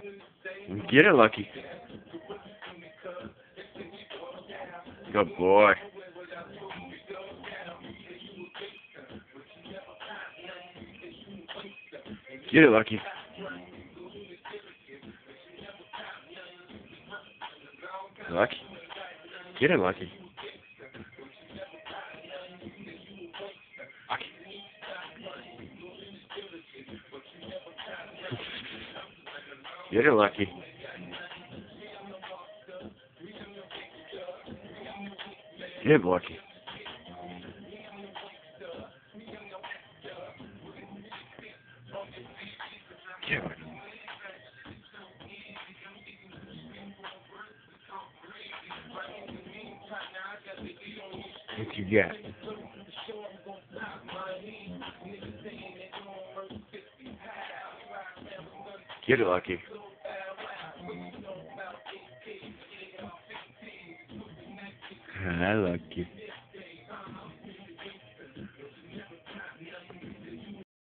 Get it, Lucky. Good boy. Get it, Lucky. Lucky. Get it, Lucky. Lucky. Get it, Lucky. Get it, Lucky. Get it. What you get? Get it, Lucky. I like you.